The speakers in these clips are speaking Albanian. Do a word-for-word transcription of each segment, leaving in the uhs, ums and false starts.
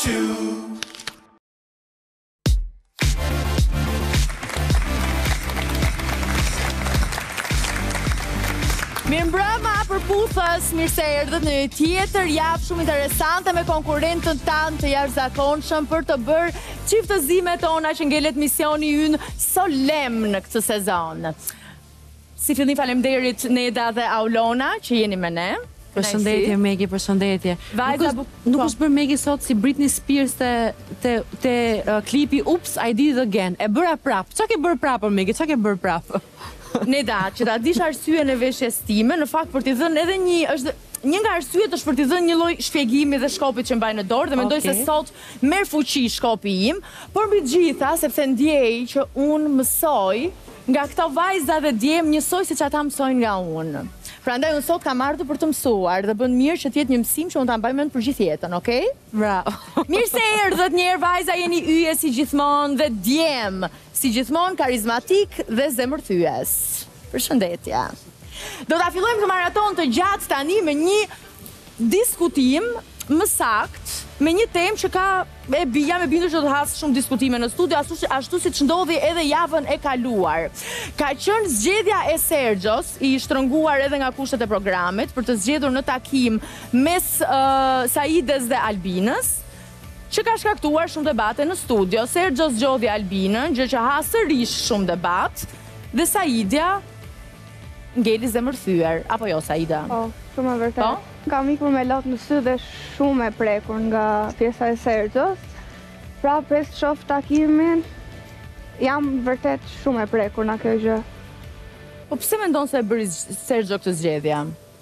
Mirëmbrëma përputhës, mirë se erdhët në një tjetër javë shumë interesante me konkurrentën tanë të jashtëzakonshëm për të bërë çiftëzimet tona që ngelet misioni ynë solemn në këtë sezon. Si fillim faleminderit Neda dhe Aulona që jeni me ne. Përshëndetje Megi, përshëndetje. Vajza, nuk është bërë Megi sot si Britney Spears te te te uh, klipi Oops, I Did It Again. E bëra prap. Çka ke bërë prapë Megi? Çka ke bërë prapë? Neda, që ta dish arsyen e veshjes time, në fakt për t'i dhënë edhe një është një nga arsyet është për t'i dhënë një lloj shpjegimi dhe shkopit që mbaj në dorë dhe mendoj okay. se sot merr fuqi shkopi im, por mbi gjitha sepse ndjej që unë mësoj nga këto vajza dhe djem njësoj siç ata mësojnë nga unë. Prandaj unë sot kam ardhur për të mësuar dhe bën mirë që të jetë një mësim që unë ta mbaj mend për gjithë jetën, okay? Bravo. Mirë se erdhët një herë vajza, jeni yje si gjithmonë dhe djem, si gjithmonë karizmatik dhe zemërthyes. Përshëndetje. Do ta fillojmë të maraton të gjatë tani me një diskutim më sakt, me një temë që ka e jam e bindur që do të hasë shumë diskutime në studio, ashtu, ashtu si që ndodhi edhe javën e kaluar. Ka qenë zgjedhja e Sergjos, i shtrënguar edhe nga kushtet e programit, për të zgjedhur në takim mes uh, Saides dhe Albinës, që ka shkaktuar shumë debate në studio. Sergjos zgjodhi Albinën, gjë që ha sërish shumë debat, dhe Saidja ngeli zemërthyer, apo jo Saida? Po, shumë e vërtet. Po? Kam ikur me lot në sy dhe shumë e prekur nga pjesa e Sergjos. Pra pres të shoh takimin, jam vërtet shumë e prekur nga kjo gjë. Po pse mendon se e bëri Sergjo këtë zgjedhje?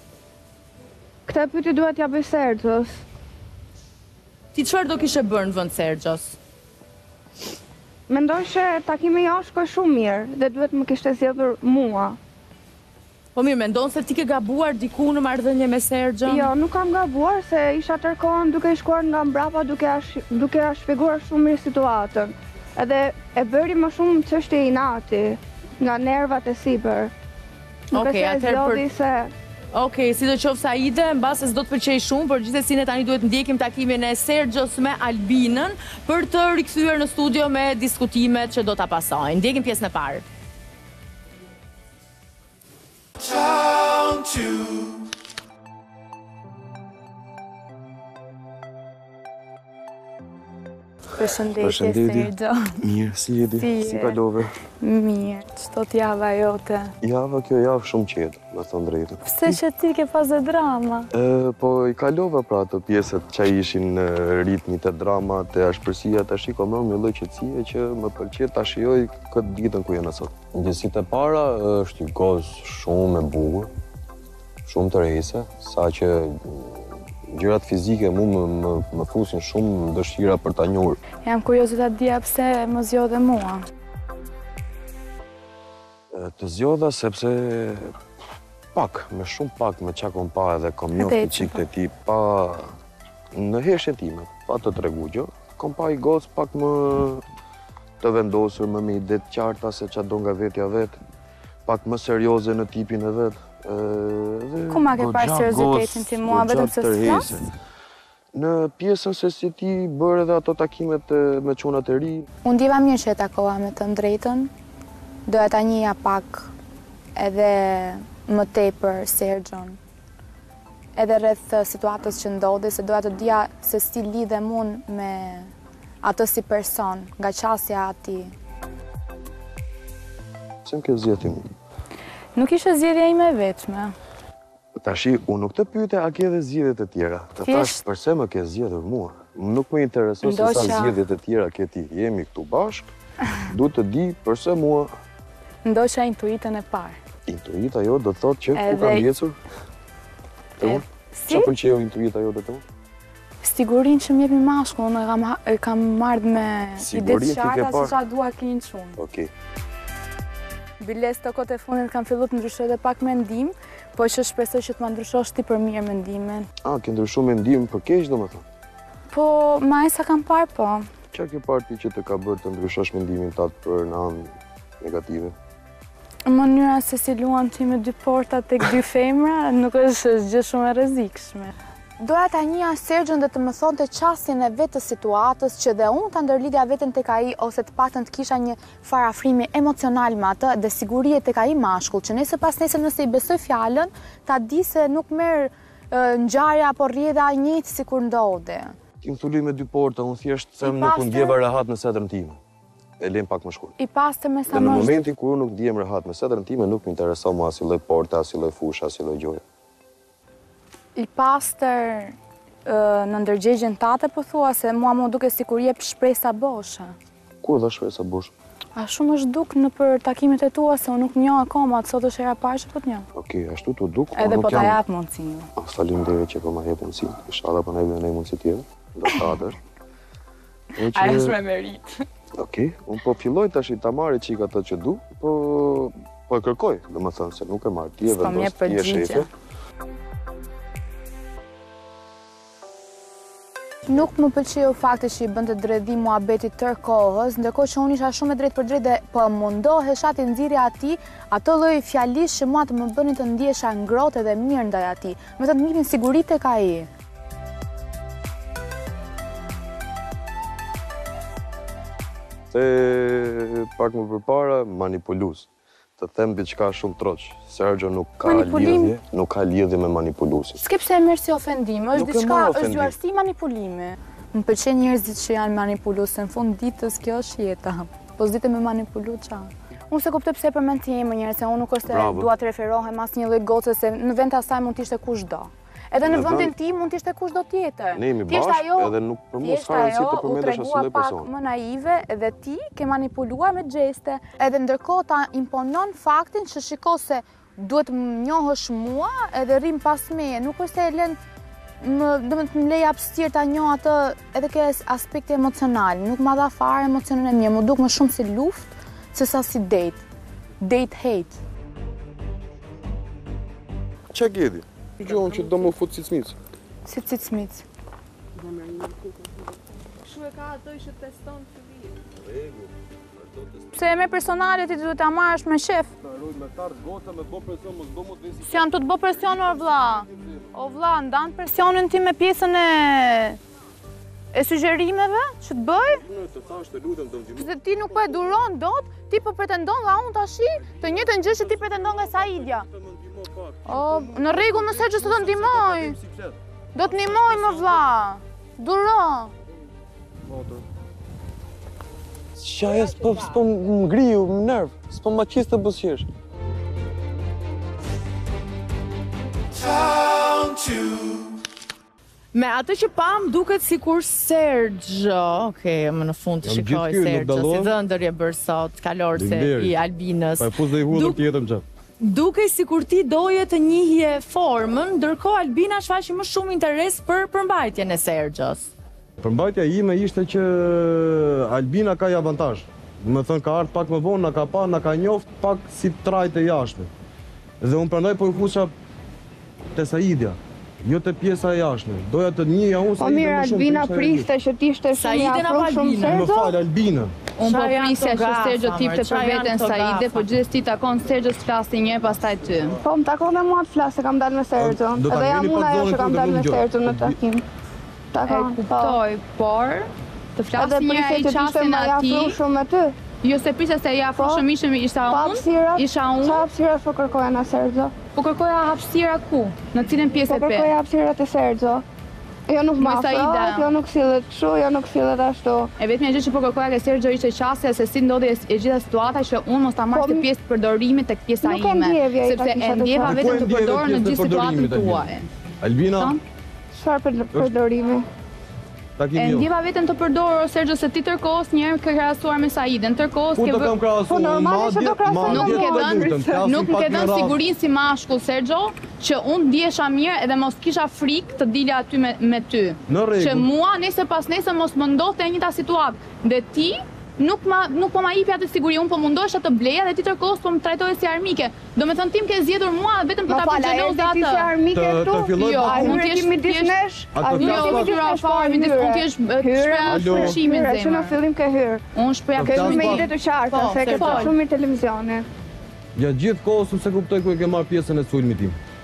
Këtë pyetje duhet t'ja bëj Sergjos. Ti çfarë do kishe bërë në vend Sergjos? Mendoj se takimi jonë shkoi shumë mirë dhe duhet më kishte zgjedhur mua. Po mirë, mendon se ti ke gabuar diku në marrëdhënie me Sergjon? Jo, nuk kam gabuar se isha tërkohën duke i shkuar nga mbrapa duke duke ja shpjeguar shumë mirë situatën. Edhe e bëri më shumë çështje inati, nga nervat e sipër. Nuk Okej, e atëherë për... se Okej, si do qoftë Saide, mbase s'do të pëlqej shumë, por gjithsesi ne tani duhet ndjekim takimin e Sergjos me Albinën për të rikthyer në studio me diskutimet që do ta pasojnë. Ndjekim pjesën e parë. Down to Përshëndetje, Sergjo. Mirë, si jeti? Si kalove? Mirë, ç'tot java jote? Java kjo javë shumë qetë, me thënë drejtën. Pse që ti ke pas dhe drama? E, po i kalova pra ato pjesët që ishin në ritmit e dramat e ashpërsia, të shiko më një lloj qetësie që më pëlqet ta shijoj këtë ditën ku jena sot. Ndjesitë e para është një gozë shumë e bukur, shumë të rejse, sa që gjërat fizike mu më, më, më fusin shumë dëshira për ta njohur. Jam kurioze ta dija pse më zgjodhe mua. E, të zgjodha sepse pak, me shumë pak me qa kom pa edhe kom njohë të qikët e ti, pa në heshtje time, pa të tregu gjë, kom pa i gocë pak më të vendosur, më me ide të qarta se qa do nga vetja vetë, pak më serioze në tipin e vetë. Ku ma ke parë seriozitetin ti mua, vetëm se s'flas? Në pjesën se si ti bërë edhe ato takimet me çunat e ri. Unë diva mirë që e takova me të drejtën, doja ta njihja pak edhe më tepër Sergjon, edhe rreth situatës që ndodhi, se doja të dija se si lidhem unë me atë si person, nga qasja ati. Se më ke zgjeti mu? Nuk ishe zgjedhja ime e vetme. Tashi, unë nuk të pyete a ke dhe zgjedhjet e tjera. Të thash, përse më ke zgjedhur mua? Nuk më intereso se sa zgjedhjet e tjera ke ti. Jemi këtu bashkë, du të di përse mua. Ndosha intuitën e parë. Intuita jo do të thotë që ku kam ndjecur? Të unë? Si? Qa pëlqeu intuita jo dhe të unë? Sigurin që m'jepi mashku, unë e kam marrë me ide të qarta se qa dua kinë qunë. Okej. Biles të kote fundit kam fillu të ndryshoj dhe pak mendim, po që shpresoj që të ma ndryshosh ti për mirë mendimin. A, ke ndryshu mendim për keq do më thënë? Po, ma e sa kam parë, po. Qa ke parë ti që të ka bërë të ndryshosh mendimin tatë për në anë negative? Mënyra se si luan ti me dy porta tek dy femra, nuk është gjë shumë e rrezikshme. Doja ta njëja Sergjën dhe të më thonte qasjen e vetë të situatës që dhe unë të ndërlidja vetën tek ai ose të paktën të kisha një farë afrimi emocional me atë dhe sigurie tek ai mashkull që nëse pas nesër nëse i besoj fjalën, ta di se nuk merr ngjarja apo rrjedha njëjtë sikur ndodhe. Ti më thuli me dy porta, unë thjesht them nuk u ndjeva rehat në setrën time. E lem pak më shkurt. I pastër me sa Dhe në më momentin kur unë nuk ndihem rehat me setrën time, nuk më intereson mua asnjë lloj porte, asnjë lloj fusha, asnjë lloj gjoje. I pastër në ndërgjegjen tate po thua se mua më duke sikur jep shpresa boshe. Ku dha shpresa bosh? A shumë është duk në për takimet e tua se unë nuk njoh akoma, atë sot është hera parë që po të njoh. Okej, ashtu tu duk, Edhe po ta jap mundësinë. Faleminderit që po ma jep mundësinë. Inshallah po na jep një mundësi tjetër. Do të tatësh. Ai është me merit. Okej, unë po filloj tash ta marr çik ato që du, po po e kërkoj, domethënë se nuk e marr ti e vendos ti e shefi. Nuk më pëlqeu fakti që i bënte dredhi muhabetit tër kohës, ndërkohë që unë isha shumë e drejtë për drejtë dhe po mundohesha të nxirja atij ato lloj fjalish që mua të më bënin të ndihesha ngrohtë dhe mirë ndaj atij. Me të njëjtin siguri tek ai. Se pak më përpara manipulus. Të them diçka shumë troq. Sergjo nuk ka lidhje, nuk ka lidhje me manipulusin. S'ke pse e merr si ofendim, është Nuk e diçka, marr është ofendim. gjuarësi manipulimi. Më pëlqen njerëzit që janë manipulues, në fund ditës kjo është jeta. Po s'dite me manipulu qa. Unë se kuptoj pse përmend ti emrin njerëz, se unë nuk është se Bravo. dua të referohem asnjë lloj goce se në vend të asaj mund të ishte kushdo. Edhe në Në vendin vend- tim mund të ishte kushdo tjetër. Ne jemi Thjesht bashkë ajo- edhe nuk për mos thjesht fare si ajo të u përmendesh tregua asnjë pak person. më naive edhe ti ke manipuluar me gjeste, edhe ndërkohë ta imponon faktin që shiko se duhet më njohësh mua edhe rrim pas meje, nuk është se e lën më do të më lej hapësirë ta njoh atë edhe ke aspekti emocional, nuk ma dha fare emocionin e mirë, më duk më shumë si luftë se sa si date. Date hate. Qa gjedi? Gjohën që do më fut si cmicë. Si cicmic. Shu e ka ato që teston të vijë. Pse e me personale ti duhet ta marrësh me shef. Si janë të të bë presion o vlla. O vlla, ndan presionin ti me pjesën e e sugjerimeve që të bëj? Të thash të lutem do më Se ti nuk po e duron dot, ti po pretendon nga unë tashi të njëjtën gjë që ti pretendon nga Saidja. O, në rregull, më se që të të ndihmoj. Do të ndihmoj më vlla. Duro. Qa e s'po s'po më ngriu, më nerv, s'po më qis të bësjesh. Me atë që pam duket sikur Sergjo, okej, më në fund të Jam shikoj gjithë ky, nuk Sergjo, si dallohem. dhëndër je bërë sot, kalorse Faleminderit. i Albinës. Pa e pus dhe i hullër Duk- tjetër më qatë. Duke sikur ti doje të njihje formën, ndërkohë Albina shfaqi më shumë interes për përmbajtjen e Sergjos. Përmbajtja ime ishte që Albina ka i avantazh. Më thënë ka ardhë pak më vonë, na ka pa, na ka njoft pak si trajt e jashtme. Dhe unë prandaj po i fusha te Saidja, jo te pjesa e jashtme. Doja të njihja unë Po Saidja mirë, më shumë. Albina se ishte priste që t'ishte shumë i Saidin apo afruar shumë Albina? Më Sergjo. fal Albina. Unë po Qa janë prisja këto që gafa, Sergjo tipte mërë, qa për janë veten këto Saide, gafa? po gjithës ti takon Sergjo të flasi një pas taj ty. Po më takon dhe mua të flasë se kam dalë me Sergjo. Do ta Edhe jam ngrini unë pak ajo zonën që kam këtu, dalë nuk me dëgjoj. Sergjo në takim. E Takon, po. kuptoj, por të Edhe flasi një prisje ai që t'ishte qastin më i ati, afruar shumë me ty. jo se prisja se ja afru Po. shumë ishëm isha Pa unë, hapësirat, isha qa unë, hapësirat po kërkoja në Sergjo? po kërkoja hapësira ku, në cilën Po pjesë e pe. kërkoja hapësirat e Sergjo. Jo nuk Me ma Saida. afrohet, jo nuk sillet kështu, jo nuk sillet ashtu. E vetmja gjë që po kërkoja ke Sergjo ishte qasja se si ndodhi e e gjitha situata që unë mos ta marr Po, të pjesë të përdorimit tek pjesa nuk e ime, ndjevja i ta sepse kisha e të ndjeva qartë. vetëm Po e të ndjeve përdorur në pjesën e gjithë situatën përdorimit, Albina. tuaj. Albina, Sa? Çfarë për përdorimi? takim E jo. ndjeva vetëm të përdorur Sergjo se ti tërkohës njerë ke krahasuar me Saidën, tërkohës Ku ke të vë... kam krahasuar? Po, normale që do krahasoj madje Nuk me ke mua. të dhënë, lutem, flasim nuk pak ke në dhënë rast. sigurinë si mashkull Sergjo, që unë ndjesha mirë edhe mos kisha frikë të dilja aty me, me ty. Në rregull. Që mua nesër pas nesër mos më ndodhte e njëjta situatë. Dhe ti nuk ma nuk po ma jipi atë siguri, unë po mundohesha të bleja dhe ti tërkohës po më trajtoje si armike. Do me thënë tim ke zgjedhur mua vetëm për Ma ta fal, a përgjenos erdhi ti si atë. armike Të- këtu? të filloj Jo, pa A punë. mund hyre t'jesh- ti midis t'jesh- nesh? A A të hyre flas ti Jo, midis hyra nesh, po fare, midis hyre. mund t'jesh e, të Hyre, shpreha Alo. shpreshimin Hyre, që në zemër. fillim ke hyrë. Unë shpreha Të Ke flas shumë me pa- ide të qarta, Po, se ke se pa fol. shumë i televizioni. Ja gjithë kohës unë se kuptoj ku e ke marrë pjesën e sulmit tim.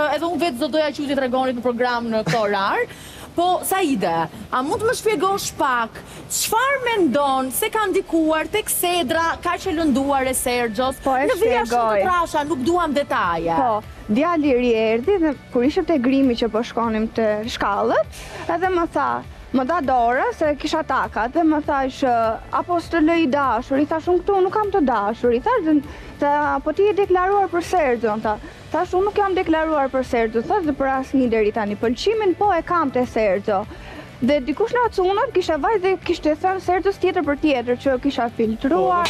edhe unë vetë do doja që ju t'i tregoni në program në këto orar. Po, Saide, a mund të më shpjegosh pak, çfarë mendon se ka ndikuar tek Sedra ka që lënduar e Sergjos? Po, e Në vija shumë shpjegoj. të trasha, nuk duam detaje. Po, djali i ri erdhi dhe kur ishim te grimi që po shkonim te shkallët, edhe më tha, më da dorë se kisha takat dhe më thash, apo s'të lë i dashur, i thash unë këtu nuk kam të dashur, i thash, ta, po ti e deklaruar për Sergjon, ta. Thash unë nuk jam deklaruar për Sergjo, thash dhe për asnjë deri tani, pëlqimin po e kam te Sergjo. Dhe dikush na cunot, kisha vajtë dhe kishte thënë Sergjos tjetër për tjetër që kisha filtruar.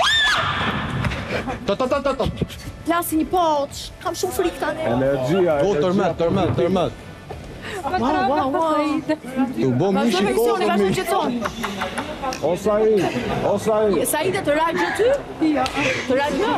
Ta ta ta ta ta. Plasi një poç, kam shumë frikë tani. Energjia, O, tërmet, tërmet, tërmet. Wow, wow, wow. Tu bo mishi Vazhdo missioni, kokën vazhdo mi. qetson. O Said, o Said. Saide, të rajgjë ty? Jo. Të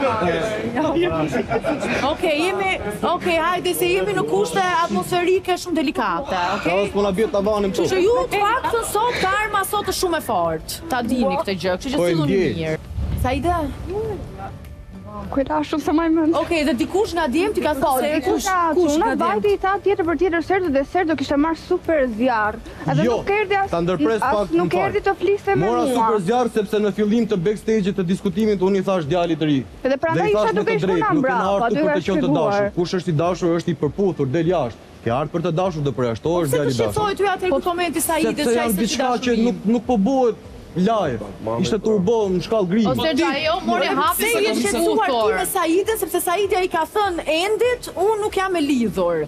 rajgjë? Okej, jemi, okej, hajde se jemi në kushte atmosferike shumë delikate, Ka okej? është po na bjet tavanin Kështu këtu. që ju të faktën sot karma sot është shumë e fortë. Ta dini këtë gjë, kështu që Po e silluni ndjej. mirë. Saide, Kujta shumë se maj mëndë. okej, dhe dikush nga djem ti ka Po, thënë dikush nga kush cunat, nga djem? vajti i tha tjetër për tjetër Sergjo dhe Sergjo kishte marrë super zjarr. Edhe Jo, nuk erdhi as ta ndërpres as pak, nuk më fal. erdhi të fliste me Mora mua. super zjarr sepse në fillim të backstage-it të diskutimit unë i thash djalit të ri. Edhe prandaj Dhe i isha thash me duke të i drejtë, shkuar nuk kena mbrapa, ardhur duke për të qenë të dashur. shpjeguar. Kush është i dashur është i përputhur, del jashtë. Ke ardhur për të dashur dhe përjashtohesh Pse të djali i dashur. shqetësoj ty atëherë këtë momenti Saides, Sepse çaj janë se ti diçka që dashurim. nuk nuk po bëhet live. Ishte turbo në shkallë gri. O Sergjo, ajo mori hapi Se se je kam shqetësuar ti shkuar. me Saide, sepse Saidja i ka thënë Endit, unë nuk jam e lidhur.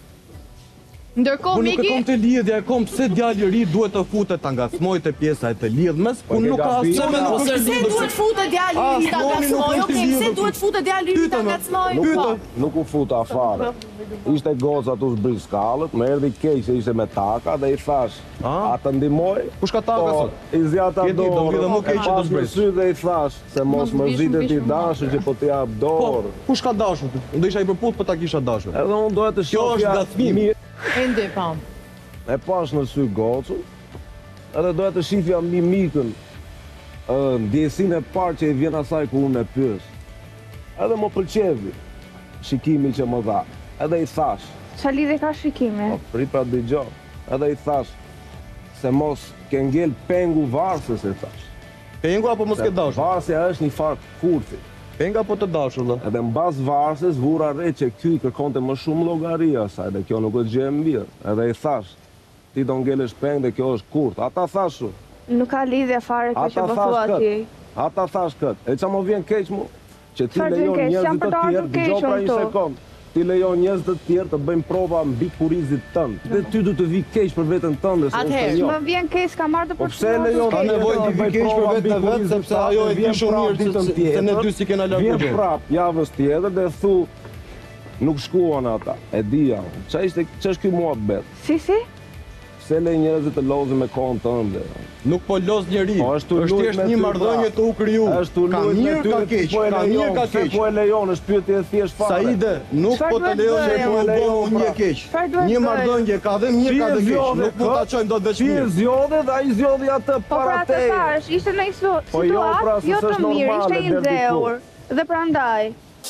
Po Ndërkohë nuk e Miki, kom të lidhja, e kom pse djali i ri duhet të futet ta ngacmoj te pjesa e të lidhmes, ku ke nuk ka gabi- asnjë Se nuk Se është lidhur. duhet futet djali i Ah, ri ta Flori nuk ngacmoj, është i okej, pse lidhur. duhet futet djali i ri ta Pyetëm, ngacmoj? Nuk, Po. nuk u futa fare. Ishte goca tu zbrit skallët, më erdhi keq se ishte me taka dhe i thash, A? a të ndihmoj? Kush ka taka Po, sot? i zjata Jeti, do dorë, vi dhe mu e keq që do pas në zbrit. sy dhe i thash, se mos Mos mërzitet vishëm, i vishëm dashur që po t'i jap Po, dorë. kush ka dashur? Unë do isha i përputh për ta kisha dashur. Edhe unë doja të Kjo është shohja gatmim. mirë. Endi, po. E pash në sy gocën, edhe doja të shifja mimikën, ë, ndjesinë e parë që i vjen asaj kur unë e pyes. Edhe më pëlqevi shikimi që më dha. Edhe i thash, Qa lidhe ka shikime? po prit pra dëgjoj. Edhe i thash se mos ke ngel pengu varsës, e thash. Pengu apo mos ke Se dashur? Varsja është një farë kurthi. Penga apo të dashur, dhe? Edhe mbas varsës vura re që ky kërkonte më shumë llogari asaj dhe kjo nuk është gjë e mirë. Edhe i thash, ti do ngelesh peng dhe kjo është kurth. Ata thashu, Nuk ka lidhje fare kjo që ata po thash thua kët. ti. Ata thash kët. E qa më vjen keq mu? Që ti Çfarë vjen lejon keq? Jam njerëzit për të të tjerë, ardhur keq dëgjoj pra unë një këtu. sekond. Ti lejon njerëz të tjerë të bëjnë prova mbi kurizit tënd. Dhe ty du të vi keq për veten tënde se është Atëherë, e jo. Më vjen keq, ka marrë të Po për pse lejon Ka nevojë të vi keq për vetë në vetë, sepse ajo e di shumë mirë se- se- se ne dy si kena largu Vjen gjë. prap javës tjetër dhe thu nuk shkuan ata. E dija. Qa ishte ç'është ky muhabet? Si, si? Pse le njerëzit të lozin me kohën tënde? Nuk po los njeri. Po, është tu Është luajt thjesht me një ty, marrëdhënie pra. të u kriju. Është tu Ka luajt me mirë, ty, ka ti keq. po e Ka lejon, mirë, ka pse keq. po e lejon, është pyetje e thjesht fare. Saide, nuk Çfarë po të duhet lejon bëj? që po u Çfarë bëu një lejon, keq. Çfarë duhet Një bëj? marrëdhënie ka dhe mirë, ka dhe keq. Nuk mund ta çojmë dot veç Ti e mirë. zgjodhe dhe ai zgjodhi atë Po pra para të teje. thash, ishte në një situ- Po jo, pra, situatë se jo të s'është mirë, normale ishte i deri diku. nxehur. Dhe prandaj.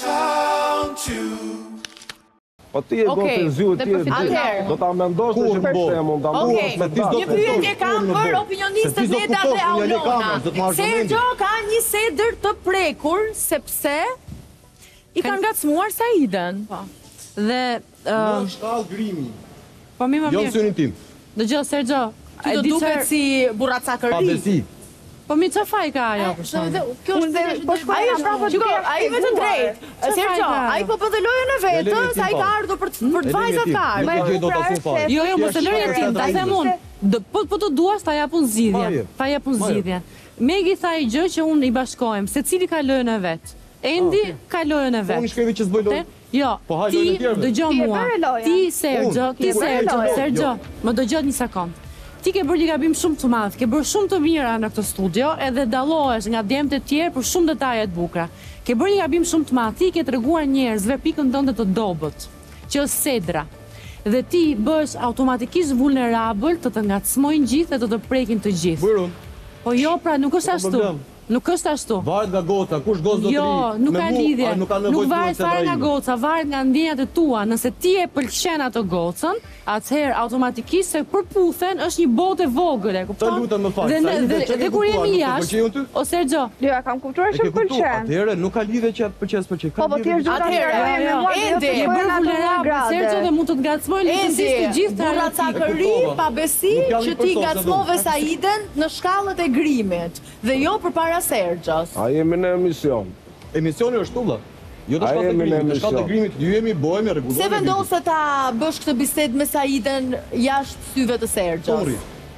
Po ti e Okej, gotë zyu dhe ti e për di. atëherë. Do ta mendosh Kur që për bo? shembull ta Okej, mbush me ti s'do një datë. pyetje kam kuptosh, për unë opinionistët Se ti s'do Neda kuptosh, dhe unë jale Aulona. kamera, do të marrësh Sergjo vëmendje. ka një sedër të prekur sepse i kanë ngacmuar Saiden. Dhe Në uh, shkallë grimi. po mi më Jo në mirë. synin tim. Dëgjoj Sergjo, Ti e do di duket çfarë- si Pa burracakëri. besi. Po mi çfarë faj ka ajo për shkak? Kjo Unë dhe- po shkoj ai nga është prapa Shiko, duke ai me të shpjeguar. drejtë. Çfarë Sergjo, ka? ai po bën dhe lojën e E lejnë vetë, tim, sa ai po. ka ardhur për të- për të E lejnë vajzat tim, ka nuk ardhur. e gjej dot asnjë fare. Jo, jo, mos e lëre Thjesht tim, ta është them unë. Do- Po po të duash ta japun zgjidhjen. Maje. Ta japun Maje. zgjidhjen. Megi tha i gjë që unë i bashkohem, se cili ka lojën e vet. Endi Ah, okay. ka lojën e Po unë vet. shkrevi që s'bëj lojë. Jo, Po haj ti lojën e tjerëve. dëgjoj Ti e mua. bëre lojën. Ti Sergjo, Unë. ti Ti e bëre Sergjo, lojën. Sergjo, më dëgjoj një sekond. Ti ke bërë një gabim shumë të madh, ke bërë shumë të mira në këtë studio, edhe dallohesh nga djemtë e tjerë për shumë detaje të bukura. Ke bërë një gabim shumë të madh, ti ke treguar njerëzve pikën tënde të dobët, që është Sedra. Dhe ti bësh automatikisht vulnerabël të të ngacmojnë gjithë dhe të të prekin të gjithë. Bërë unë. Po jo, pra nuk është Ka ashtu. problem. Nuk është ashtu. Varet nga goca, kush gocë do të ri. Jo, nuk Me ka mu, lidhje. a, Nuk ka Nuk nevojë të varet duhet fare nga ime. goca, varet nga ndjenjat e tua. Nëse ti e pëlqen ato gocën, atëherë automatikisht se përputhen është një botë e vogël, e kupton? Të lutem më fal. Dhe Saide, dhe- çka ke dhe kur kuptuar, jemi nuk të jashtë, pëlqejun ty? o Sergio, Jo, e kam kuptuar E që ke më kuptuar? pëlqen. Atëherë nuk ka lidhje që të pëlqen s'pëlqen. Po, po ti është duhet Atëherë, ta jo, jo, Endi, je bërë vulnerabël Sergio dhe mund të të ngacmoj letësisht të gjithë të burra arretik. cakëri, kuptova. pa besi Nuk jam i që ti përsos, ngacmove se do. Saiden në shkallët e grimit dhe jo përpara Sergjos. A jemi në emision. Emisioni është tulla. Jo të A shkallët e jemi në grimit, të shkallët e emision. grimit, ju jemi bojmë, rregullojmë. Se vendos se ta bësh këtë bisedë me Saiden jashtë syve të Sergjos? Tomri.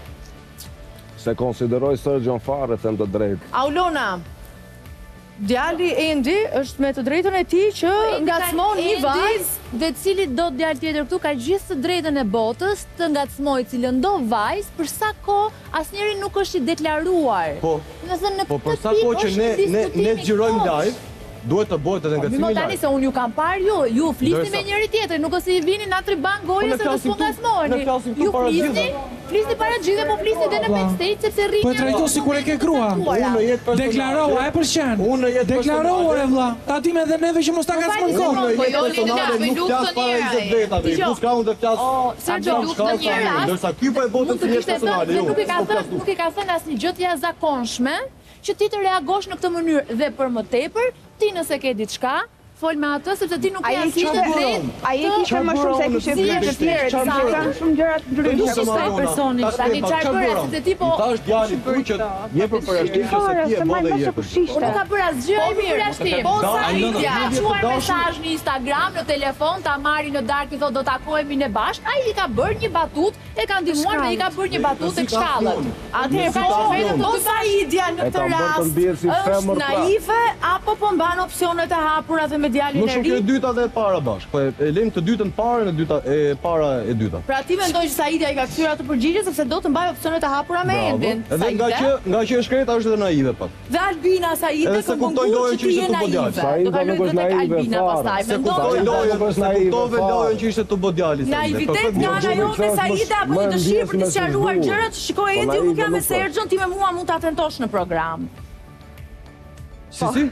Se konsideroj Sergjon fare, them të drejtë. Aulona, djali Endi është me të drejtën e tij që ngacmon një vajzë dhe cili do djalë tjetër këtu ka gjithë të drejtën e botës të ngacmojë cilën do vajzë për sa kohë asnjëri nuk është i deklaruar. Po. Do të thënë në Po për këtë sa pikë kohë që është ne diskutimi ne ne i xhirojmë kohës. live, duhet të bëhet edhe Mi ngacmimi mo tani live. se unë ju kam parë ju, ju flisni Ndërsa- me njëri tjetër, nuk është i vini na triban gojë ne se të flasim s'po këtu- ngacmoni. ne flasim këtu Ju para flisni, gjithëve. flisni para gjithë, po flisni edhe në backstage sepse rrini. Po e trajto si kur e ke grua. Unë në jetë personale. Deklaroa, e pëlqen. Unë në jetë Deklaroa e vlla. Ta dim edhe neve që mos ta Po ngacmon fali, kohën. Unë në Po jetë jo, personale Lina, nuk nuk flas të para njëra, njëzet vetave. Dgjoj. Kus ka unë të flas. O, Sergio, Kam nuk shkallë në një tani, rast. Ndërsa ky po e botën Mund si të jetë kishte thënë, personale. dhe jo, nuk i ka s'po thënë, flas nuk i ka thënë asnjë gjë të jashtëzakonshme që ti të reagosh në këtë mënyrë dhe për më tepër, ti nëse ke diçka, fol me atë sepse ti nuk Ai je e kishte asnjë drejt. ai e kishte më shumë se kishte Si bërë e të tjerë, çfarë sa bëra? kanë shumë gjëra të Nuk ndryshme. ishte ai personi, tani çfarë bëre, sepse ti po I thash djalit tu që je për përjashtim që se Fare, ti e se mo më dhe nëse je. kush ishte. Po nuk ka bërë asgjë Po ai mirë. përjashtim. Po Da, Saidja, ai do- çuar do- mesazh në Instagram, në telefon, ta marri në darkë i thotë do takohemi ne bashkë. Ai i ka bërë një batut, e ka ndihmuar dhe i ka bërë një batut tek shkallët. Atëherë ka qenë vetëm Po do Saidja në E këtë kam bërë të rast ndihet si është femër pra. naive apo po mban opsionet e hapura dhe me djalin Më e shumë kjo e ri? dyta dhe e para bashkë. Po e e lejmë të dytën parë e dyta e para e dyta. Pra ti mendoj që Saidja i ka kthyer atë përgjigje sepse do të mbaj opsionet e hapura me Bravo. Endin. Edhe nga që nga që është shkreta është edhe naive pak. Dhe Albina Saide Edhe se kuptoj këmbongur lojën që që ti ishte je të bodjal. naive. Saida Do kaloj nuk është tek naive Albina fare. pastaj. Se Mendoj kuptoj Saida lojën, nuk është se naive kuptove fare. lojën që ishte të bodjali. Naivitet nga ana jote Saida apo një dëshirë për të sqaruar gjërat, shikoj Endi, unë jam me Sergjon, ti me mua mund ta tentosh në program. Si si?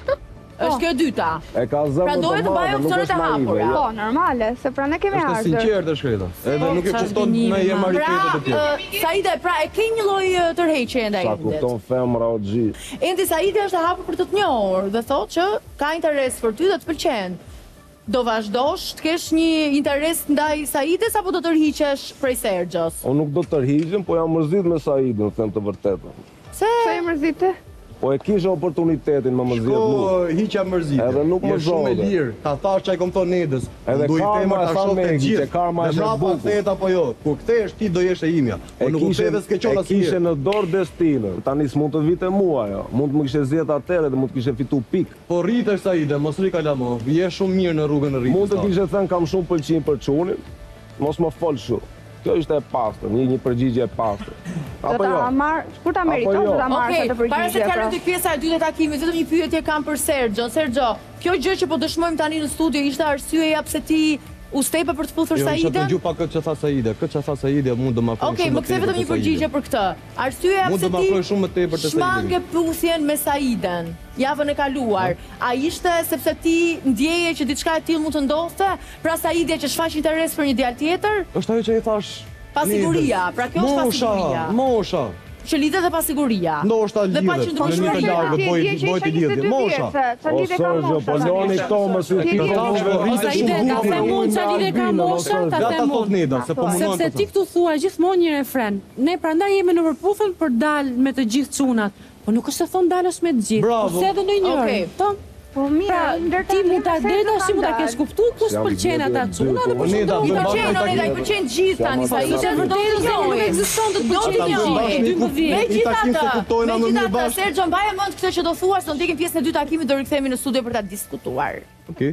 Është kjo e dyta. E ka zëmër Pra të dohet të madhe, bëjë nuk opsionet është e naive. hapura. jo. Po, normale, se pra ne kemi Është ardhur. sinqert e shkreta. Edhe nuk e çfarë kupton gënjimi, me ma. jemaritetet e Pra, tjera. ë, Saida, pra e ke një lloj ë, tërheqje ndaj Sa Endit. kupton femra o gji. Endi Saidi është e hapur për të të njohur dhe thotë që ka interes për ty dhe të pëlqen. Do vazhdosh të kesh një interes ndaj Saides apo do të tërhiqesh prej Sergjos? Unë nuk do të tërhiqem, po jam mërzit me Saidin, them të vërtetën. Se Sa e mërzite? Po e kisha oportunitetin me mërzit Shko mua. hiqja mërzitje. Edhe nuk më Je shumë e zgjodhe. lirë. Ta thash çaj kom thonë Nedës. Edhe Do i karma femër e ta tha shoh tek Megi, gjithë. që karma Dhe është e mbrapa bukur. kthehet apo jo. Kur kthehesh ti do jesh e imja. Po E nuk u kishe, ktheve s'ke qenë e kishe asnjë. në dorë destinën. Tani s'mund të vite mua ajo. Mund të më kishe zgjedhur atëherë dhe mund të kishe fitu pikë. Po rritesh Saide, mos rri kalamo. Je shumë mirë në rrugën e rritjes. Mund të ta. kishe thënë kam shumë pëlqim për çunin. Mos më fol kështu. Kjo ishte e pastër, një një përgjigje e pastër. Do Apo jo? ta marr, kur ta Apo meritosh jo? do ta marrësh Okej, atë para se të përgjigje. kalojmë pra. tek pjesa e dytë e takimit, vetëm një pyetje kam për Sergjon. Sergjo, kjo gjë që po dëshmojmë tani në studio ishte arsyeja pse ti u stepe për të puthur Jo, isha të Saiden? gju pa këtë që tha Saide. Këtë që tha Saide mund të më afroj Okej, shumë. më kthe vetëm një përgjigje për këtë. Arsyeja Mund pse të më afroj shumë më ti tepër te shmange Saidi. puthjen me Saiden javën e kaluar. A ishte sepse ti ndjeje që diçka e tillë mund të ndodhte? Pra Saidja që shfaq interes për një djalë tjetër? Është ajo që i thash. Pasiguria, Nedës. pra kjo është pasiguria. Mosha, mosha. Që lidhet dhe pasiguria. Ndoshta Dhe pa lidhet. qëndrueshmëri. Në një të largët boj boj të lidhje. Mosha. Sa O lidhje ka Sergio, mosha. po loni këto më sy Ti ti. je- O Saide, ka them unë qa lidhje ka mosha, ta Gata them thot unë. Neda, se po mundon Sepse të ti këtu thua gjithmonë një refren. Ne prandaj jemi në përputhjen për dal me të gjithë çunat. Po nuk është se thon dalësh me të gjithë. Bravo. Po se edhe në njërin. Okej. Ton. Po mirë, Pra, ndërta ti mund ta se drejta do si mund ta dalë. kesh kuptuar kush Jam pëlqen ata dy- çuna dhe dy- kush Neda, do I bëjmë ta pëlqen, bashkë Oneda, i takimin. pëlqen gjithë tani Jam Saida, ata- do të Nuk njohim. ekziston të Do të pëlqejë. njohim. dymbëdhjetë. I takim se Megjithatë, kuptojna më mirë megjithatë, bashkë. Sergjo mbaje mend këtë që do thuash, do ndjekim pjesën e dytë takimit, do rikthehemi në studio për ta diskutuar. Okej.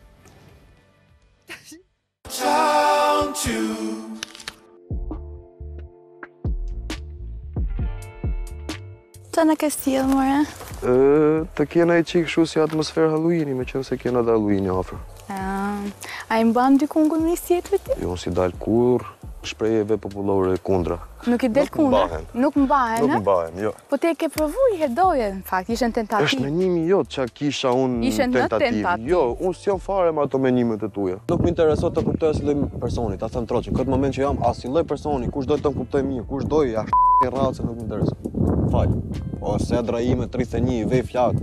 Qa në ke sjellë, more? Ë, të kena i qikë shu si atmosferë Halloweeni, me qënë se kena dhe Halloweeni afër. Ah, a i mban dy kungën një sjetër ti? Jo, si dalë kur, shprehjeve popullore kundra. Nuk i del kundra? Nuk mbahen, Nuk mbahen, jo. Po te ke provu i herdoje, në fakt, ishe në tentativë? Është menimi jot që kisha unë tentativë. Jo, unë s'jam fare me ato menimet e tuja. Nuk më intereso të kuptoj asnjë lloj personi, ta them troqe. Këtë moment që jam asnjë lloj personi, kush do të më kuptoj mirë, kush do ja i rracë, nuk më intereso. Fal. Ose edra ime tridhjetë e një i vej flak.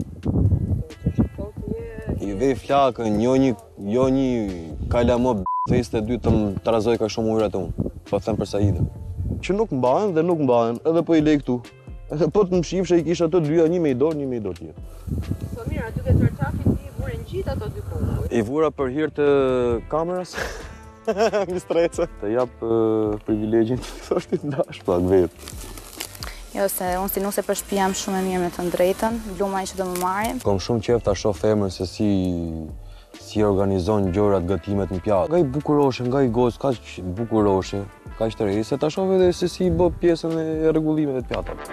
I vej flakën, jo një, jo një kalamo fejste e dy të më trazoj ka shumë ujrat e unë. Po them për Saidin. Që nuk mbahen dhe nuk mbahen, edhe po i lej këtu. Edhe po të më shifshe i kisha të dyja, një me i dorë, një me i dorë tjetë. Po mirë, aty ke tërçafin ti i vure në gjitë ato dy kohë? I vura për hir të kameras. Një strece. Të jap privilegjin të thoshti të ndash pak vetë. Jo, se unë si nuk se për shtëpi jam shumë e mirë me të drejtën, Bluma ishte të më marrim. Kom shumë qef ta shoh femrën se si si organizon gjërat gatimet në pjatë. Nga i bukuroshe, nga i gozë, kaq bukuroshe, kaq të rejë, se ta shoh edhe se si bë pjesën e rregullimeve të pjatave.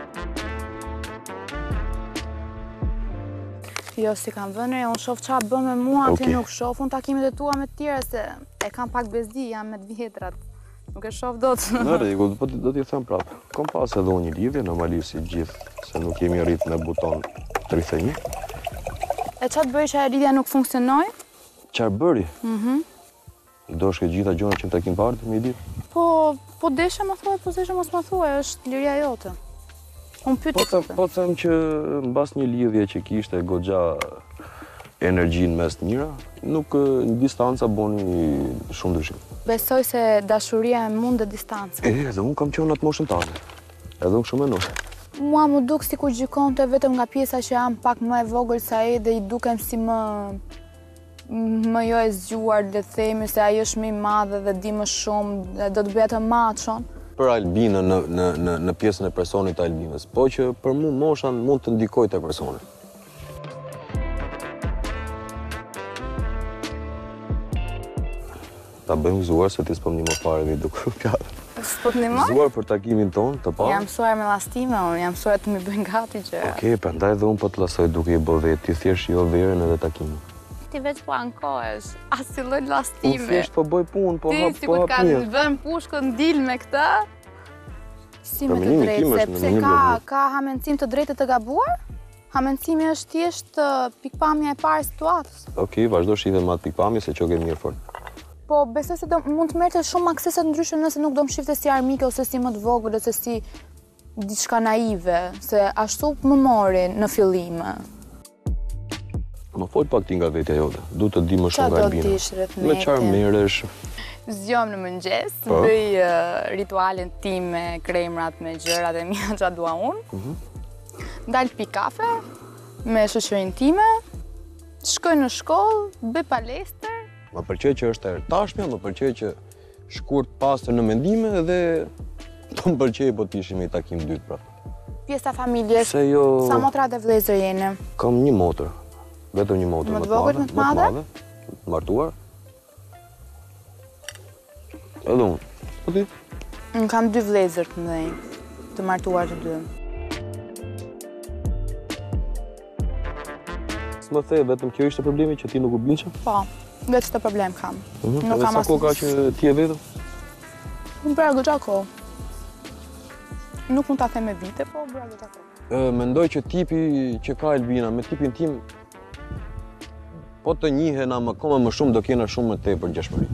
Jo, si kam vënë, unë shoh qa bë me mua, ti nuk shoh, unë takimet e tua me të tjera, se e kam pak bezdi, jam me të vjetrat. Nuk e shoh dot. Në rregull, po do t'i them prapë. Kom pas edhe unë një lidhje, normalisht si gjithë, se nuk jemi rrit në buton tridhjetë e një. E çfarë bëri që lidhja nuk funksionoi? Çfarë bëri? Mhm. Do shke gjitha gjona që më takim partë, me i ditë? Po, po desha më thuaj, po desha mos më thuaj, është liria jote. Unë pyet Po, po them që mbas një lidhje që kishte goxha energjinë mes të mira, nuk në distanca boni shumë ndryshim. Besoj se dashuria e mund dhe distancën. E, edhe unë kam qenë atë moshën tane. Edhe unë shumë e nërë. Mua më duk si kur gjikonte vetëm nga pjesa që jam pak më e vogël sa e dhe i dukem si më më jo e zgjuar, le të themi, se ajo është më i madhe dhe di më shumë dhe do të bëja të machon. Për Albinën në, në, në, në pjesën e personit të Albinës, po që për mu moshan mund të ndikoj të personit. Ta bëjmë gëzuar se ti s'po më një më fare dhe i duke pjatë. S'po të një më? Gëzuar për takimin tonë, të parë. Jam mësuar me lastime, unë jam mësuar të mi bëjnë gati që... Okej, prandaj dhe unë po të lasoj duke i bë vetë, ti thjesht jo verën edhe takimin. Ti veç po ankohesh, as si lloj lastime. Unë thjesht po bëj punë, po hap po hap mirë. Ti si kur kanë vënë pushkën dil me këtë? Si me të drejtë, sepse ka, ka hamencim të drejtë të gabuar? Hamencimi është thjesht pikpamja e parë situatës. Okej, vazhdo shive me atë pikpamje se që ke mirë fort. Po, besoj se do, mund të merrte shumë aksese të ndryshme nëse nuk do më shifte si armike ose si më të vogël ose si diçka naive, se ashtu më mori në fillime. Më fol pak ti nga vetja jote, du të di më shumë nga Albina. Qa do t'ish rreth mete? Me qarë meresh? Zgjom në mëngjes, bëj uh, ritualin tim me kremrat, me gjërat e mia që dua unë. Mm -hmm. Dal pi kafe me shoqërinë time, shkoj në shkollë, bëj palestër. Më pëlqej që është e tashmja, më pëlqej që shkurt pastër në mendime dhe të më pëlqej po t'ishim i takim dytë prapë. Pjesa familjes, se jo... sa motra dhe vlezër jene? Kam një motër, vetëm një motër më të vogël, më të madhe? Të martuar. Edhe unë, po ti? Unë kam dy vlezër të mëdhenj, të martuar të dy. S'më the, vetëm kjo ishte problemi që ti nuk u binqe? Po. Vetë të problem kam. Mm -hmm. Nuk kam sa kohë ka që ti e vetëm? Unë bëra goxha kohë. Nuk mund ta them me vite, po bëra goxha kohë. Mendoj që tipi që ka Albina me tipin tim, po të njihena më koma më shumë do kena shumë më tepër ngjashmëri.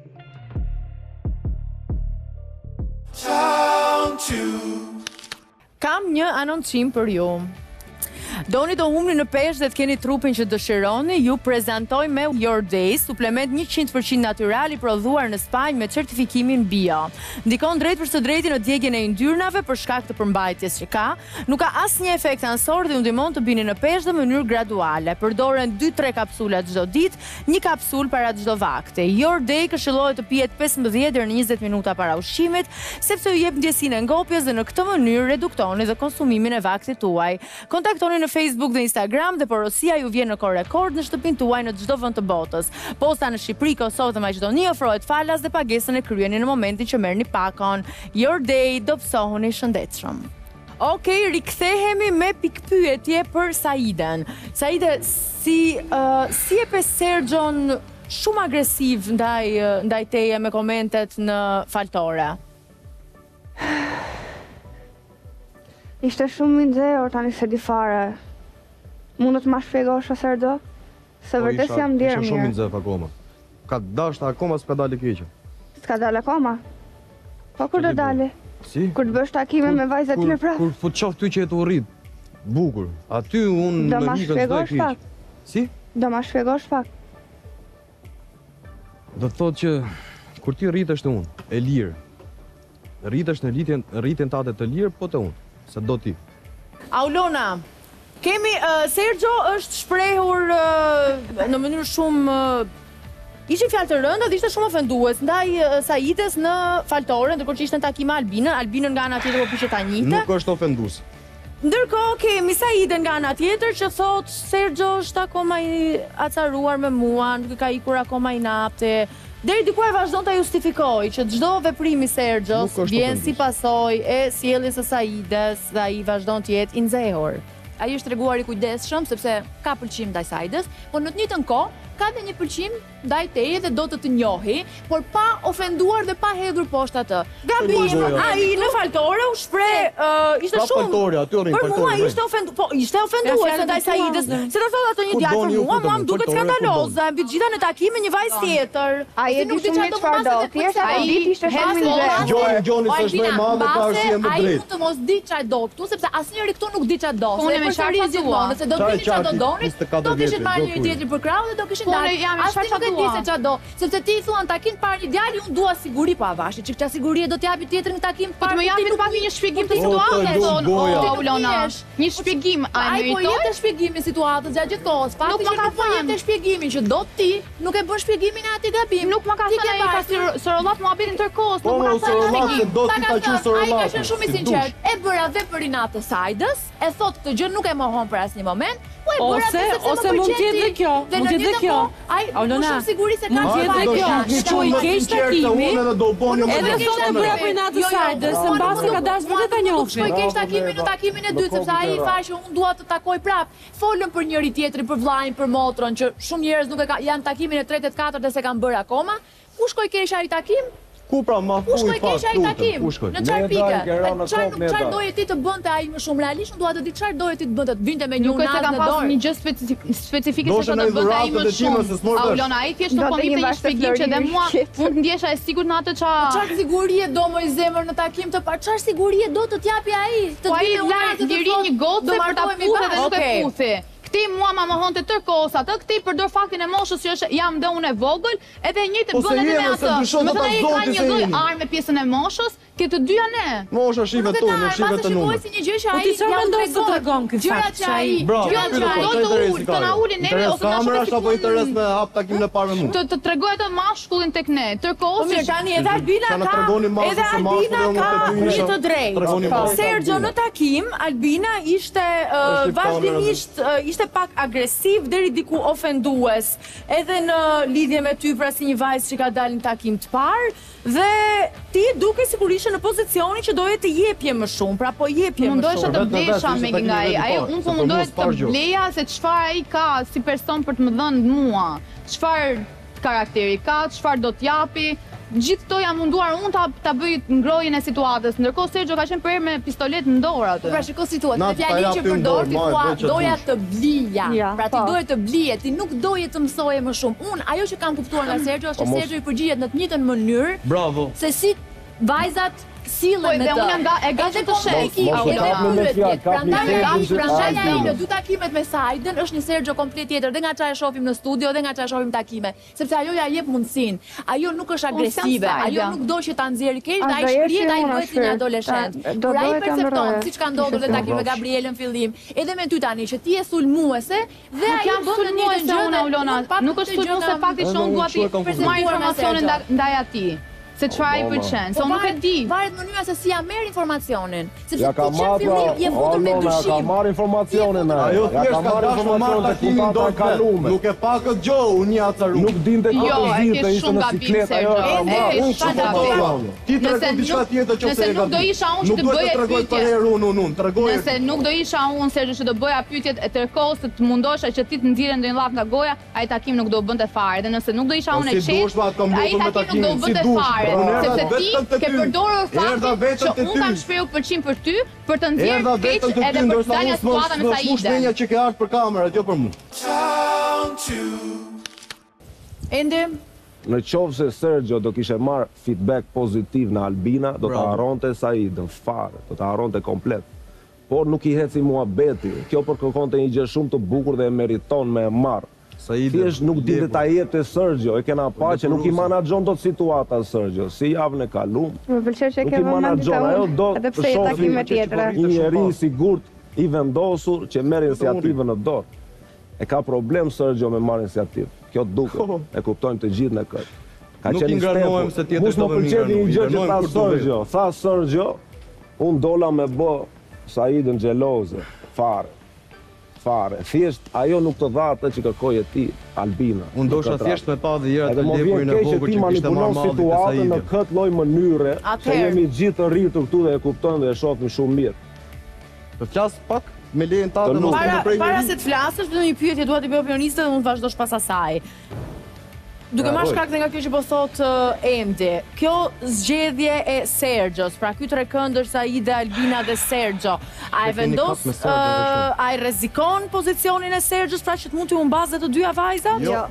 Kam një anoncim për ju. Doni të humni në peshë dhe të keni trupin që dëshironi, ju prezantoj me Your Day, suplement njëqind përqind natyral i prodhuar në Spanjë me certifikimin bio. Ndikon drejt për së drejti në djegjen e yndyrnave për shkak të përmbajtjes që ka, nuk ka asnjë efekt ansor dhe ju ndihmon të bini në peshë në mënyrë graduale. Përdoren dy tre kapsula çdo ditë, një kapsul para çdo vakte. Your Day këshillohet të pihet pesëmbëdhjetë deri në njëzet minuta para ushqimit, sepse ju jep ndjesinë e ngopjes dhe në këtë mënyrë reduktoni dhe konsumimin e vaktit tuaj. Kontaktoni në Facebook dhe Instagram dhe porosia ju vjen në kohë rekord në shtëpinë tuaj në çdo vend të botës. Posta në Shqipëri, Kosovë dhe Maqedoni ofrohet falas dhe pagesën e kryeni në momentin që merrni pakon. Your Day, do psohuni shëndetshëm. Okej, rikthehemi me pikpyetje për Saiden. Saide, si uh, si e pe Sergjon shumë agresiv ndaj ndaj teje me komentet në faltore. Ishte shumë i nxehur, tani se di fare. Mund të ma shpjegosh ose do? Se vërtet jam ndjerë mirë. Isha shumë i nxehur akoma. Ka dashur akoma s'ka dalë keqe. S'ka dalë akoma? Po kur do dalë? Si? Kur të bësh takime me vajzat tjerë prapë? Kur fut qof ty që e të urrit. Bukur. Aty unë Do me ma mikën s'do e shpjegosh pak? keq. Si? Do ma shpjegosh pak? Do të thotë që kur ti rritesh të unë, e lirë, rritesh në rritjen, rritjen tate të lirë, po të unë, se do ti. Aulona, kemi, uh, Sergio është shprehur uh, në mënyrë shumë, uh, ishin fjalë të rënda dhe ishte shumë ofendues ndaj uh, Saides në faltore, ndërkohë që ishte në takim me Albinën, Albinën nga ana tjetër po pishet ta njëjtë. Nuk është ofendues. Ndërkohë kemi Saiden nga ana tjetër që thot Sergio është akoma i acaruar me mua, nuk ka ikur akoma i napte. Deri diku e vazhdon ta justifikoj që çdo veprim i Sergios vjen si pasojë e sjelljes së Saides dhe ai vazhdon të jetë i nxehur. Ai është treguar i kujdesshëm sepse ka pëlqim ndaj Saides, por në të njëjtën kohë ka dhe një pëlqim ndaj teje dhe do të të njohi, por pa ofenduar dhe pa hedhur poshtë atë. Gabim, ai në faltore u shpreh, uh, ishte Ka shumë. faltore, aty rrin Për faltore. mua ishte ofendu, po ishte ofendues ndaj Saides. Se të thotë atë një djalë për mua, mua më duket skandaloze, mbi të gjitha në takime një vajzë tjetër. Ai e di shumë mirë çfarë do. Thjesht atë ditë ishte shumë i nxehur. Gjoni, Gjoni s'është më e madhe ka arsye më Ai drejt. mund të mos di çfarë do këtu, sepse asnjëri këtu nuk di çfarë do. Unë Se me përsëri çfarë gjithmonë, nëse do Çfarë dini çfarë do qarti, doni, njëzet e katër do kishin vjetë, marrë do njëri thuj. tjetrin për krahun dhe do kishin Po, dalë. ne jam me As ti çfarë nuk e di dua. se çfarë do, sepse ti i thuan takim parë një djalë, unë dua siguri, po avashi që këtë siguri do t'japi tjetrin në takim Po parë. të më japi pak një shpjegim të O, të situatës, lum thonë, goja. o, Aulona. Një shpjegim, a Ai po meritoj? jete shpjegimin e situatës gjatë gjithë kohës. Fakti Nuk që ma ka nuk po thënë. jete shpjegimin që do ti, nuk e bën shpjegimin e atij gabim. Nuk ma ka Ti thënë ke ai ka marrë- sorollat muhabetin tërkohës, Po, nuk ma mo, ka thënë sorollat shpjegim. se do Ta ti ka ta thënë, qenë sorollat. ai ka qenë shumë i sinqert. E bëra veprin atë Saides, e thot këtë gjë nuk e mohon për asnjë moment, po e bëra Ose- atë sepse ose më mund pëlqen t'jetë ti. dhe kjo, Dhe mund në t'jetë dhe njëjtën kjo. kohë, ai më Aulona, shumë siguri se ka mund t'jetë fare dhe kjo. kjo. Shkoj Shkoj keq keq takimi. Unë edhe do bëni më Edhe drejt. sot e bëra për natë Jo, jo, Saides, se mua mbasi nuk- ka dashur mua vetë ta nuk njohshin. Shkoj keq takimin në takimin e dytë sepse ai tha që unë dua të takoj prap. Folën për njëri tjetrin, për vllajin, për motrën, që shumë njerëz nuk e ka janë takimin e tretë e katërt dhe se kanë bërë akoma. Ku shkoj keq ai takim? Ku pra ma Ku shkoj fuj pak, keq ai lutem, takim? ku shkoj? Në çfarë Ne pike? dalë ke rënë në Çfarë kokë, ne çfarë dalë. doje ti të bënte ai më shumë realisht? Unë dua të di çfarë doje ti të bënte, të vinte me një Nuk është se unaz kam në pasur dorë. një gjë specifik- specifike se Doshe çfarë në do bënte ai dhuratë më dhe time se shumë. s'mor vesh. Aulona, ai thjesht Do nuk po të njihte një një vazhdim shpjegim që dhe Flori, mua shit. unë ndjesha e sigurt në atë qa... Çfarë sigurie do moj zemër në takim të parë? Çfarë sigurie do të t'japi ai? Të Po ai vijë la unazë të diri thotë, një gocë do për ta martohemi puthë dhe bashkë. nuk e Okej. puthi. Këti mua ma mohonte tërkohës atë, këti përdor faktin e moshës që është jam dhe unë e vogël, edhe e njëjtë Po se bën edhe me jemi, se atë. dyshon Me ata thënë ai ka zoti një se lloj jemi. armë me pjesën e moshës, ke të dyja ne. Mosha shive Nuk e tu, ka nuk shive arma të se shikoj numër. si një gjë që Po ai ti çfarë ja mendon se tregon. tregon ky Gjërat fakt, që që ai- ai Bravo, Gjërat ky që do ai të do të interesi ul, ka. të na ulin neve Interes ose na kamerash shohin apo interes me hap takimin e parë me mua? të të tregoj atë mashkullin tek ne. Po Tërkohës mirë, tani edhe Albina Sa na ka, tregoni masën edhe se Albina masën e ka unë të ty një isha- të drejtë. tregoni Po, masën e Sergio Albina. në takim, Albina ishte uh, Është i vazhdimisht uh, ishte pak agresiv deri diku ofendues, edhe në lidhje me ty pra si një vajzë që ka dalë në takim të parë, dhe ti duke sikur ishe në pozicionin që doje të jepje më shumë, pra po jepje më Mundohesha shumë. të Vetë me blesha vetë, me ishte nga ai. takimi Ai vetë unë parë, po se mundohet për mos parë të gjë. bleja se çfarë ai ka si person për të më dhënë mua. Çfarë karakteri ka, çfarë do t'japi. Gjithë këto jam munduar unë ta ta bëj ngrohjen e situatës. Ndërkohë Sergio ka qenë për herë me pistolet në dorë aty. Pra shiko situatën, Na, në fjalin ta që japim përdor dorë, ti ma, thua bëj që doja dush. të blija. Ja, Pra ti po. doje të blije, ti nuk doje të mësoje më shumë. Unë ajo që kam kuptuar nga Sergio është Po që mos- Sergio i përgjigjet në të njëjtën mënyrë Bravo. se si vajzat Po, sillen me dhe të. unë nga- e gati Edhe të sheh. komunikimi, Mos- mos e edhe kapni me pyetjet. fjalë, kapni Prandaj fjalë, ai, se prandaj ai ai dini. në dy takimet me Saiden është një Sergio komplet tjetër, dhe nga çfarë shohim në studio dhe nga çfarë shohim takime, sepse ajo ja jep mundsinë. Ajo nuk është agresive, s'jam ajo Saida. nuk do që ta nxjerrë keq, As dhe ai do jesh shkrihet, ai si unë, bëhet si një është. adoleshent. Ta- do Por ai dohet ta percepton, ndroje. siç ka ndodhur dhe Ishte takimi me bravo. Gabrielën në fillim, edhe me ty tani që ti je sulmuese dhe Nuk ai jam bën në një sulmuese gjë unë dhe Aulona. unë pak Nuk të është sulmuese gjëra- fakti që Edhe unë unë dua kështu e kam ti kuptuar. marr informacione Sergio. nda- ndaj atij. se çfarë i pëlqen, se unë nuk e di. Varet mënyra se si ja merr informacionin. Ja ka marrë, o nona, ka marrë informacionin e. Ajo Ja ka thjesht ka marrë dashur me marrë informacionin e takimin kuptata e kalume. Nuk e pa këtë gjë, unë një acaru. Nuk dinte Jo, këtë e zirë ke të ishte shumë në gabim, siklet, ajo Sergio. ka E marrë. ke Unë shumë që gabim. gabim. Ti tregon diçka tjetër që Nëse nuk do isha unë që të bëja tregoj për pyetje. herë unë, unë, unë, tregoj. Nëse nuk do isha unë Sergio që do bëja pyetjet e tërkohës të të mundosha që ti të nxirren ndonjë llaf nga goja, ai takim nuk do bënte fare. Dhe nëse nuk do isha unë e Si dush, ma, qetë, kam ai lutur me takim nuk do takimin, si bënte dush. fare. Unë erdha Sepse vetëm te ti ke ty. përdorur Erdha faktin vetëm që te unë ty. kam shprehur përqind për ty për të nxjerrë Erdha keq vetëm te ty, edhe për të ndërsa dalë unë nga situata me s'më shmenja Saide. që ke ardhur për kamerë, jo për mua. Ende, Në qovë se Sergio do kishe marrë feedback pozitiv në Albina, do të haronte Saidën fare, do të haronte komplet. Por nuk i heci muhabeti. Kjo për kërkonte një gjë shumë të bukur dhe e meriton me e marrë. Thjesht nuk dinte ta jete Sergio, e kena pa që nuk i manaxhon dot situata Sergio, si javën e kaluar. Më pëlqen që Nuk ke i vëmendje manaxhon, ajo do edhe të pse i shohë takime tjetra. një njeri i sigurt, i vendosur që merr iniciativën në dorë. E ka problem Sergio me marrë iniciativë. Kjo duket. E kuptojnë të gjithë në këtë. Ka Nuk qenë i ngranohem stepur. se tjetër Mos do më të pëlqen një ngranohem, gjë që ngranohem tha kur do vetë. Sergio. Tha Sergio, unë dola me bë Saidën xheloze, fare. Fare. Thjesht ajo nuk të dha atë që kërkoi e ti, Albina. Unë dosha thjesht me pa dhe jera Edhe të më lepurin vjen e keq që vogël ti që kishte marrë manipulon malli te situatën në Saidi. këtë lloj mënyre, se Atëherë. jemi gjithë të rritur këtu dhe e kuptojmë dhe e shohim shumë mirë. Të flas pak me lejen tate Të mos lutem. më Para, prej. para se të flasësh, vetëm një pyetje dua t'i bëj opinioniste dhe unë vazhdosh pas asaj. Duke marrë shkak dhe nga kjo që po thot uh, Emdi, kjo zgjedhje e Sergjos, pra ky trekëndër Saide, Albina dhe Sergio, a e E keni vendos, kap me Sergio, uh, a e rrezikon pozicionin e Sergjos, pra që të mund t'i humbazë të dyja vajzat? Jo.